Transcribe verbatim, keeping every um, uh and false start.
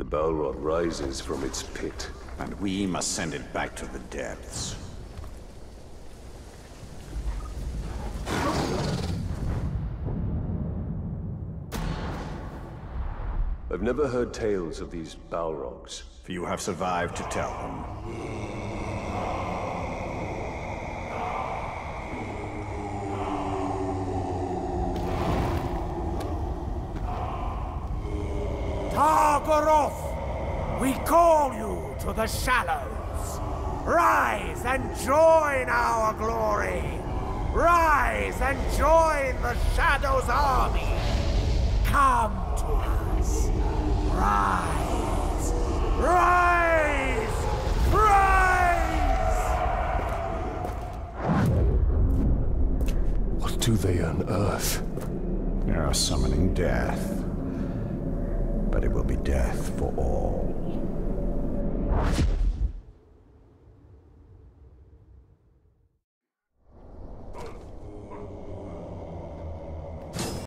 The Balrog rises from its pit. And we must send it back to the depths. I've never heard tales of these Balrogs. Few have survived to tell them. Targaroth, we call you to the shallows. Rise and join our glory. Rise and join the Shadow's army. Come to us. Rise. Rise. Rise. What do they unearth? They are summoning death. But it will be death for all.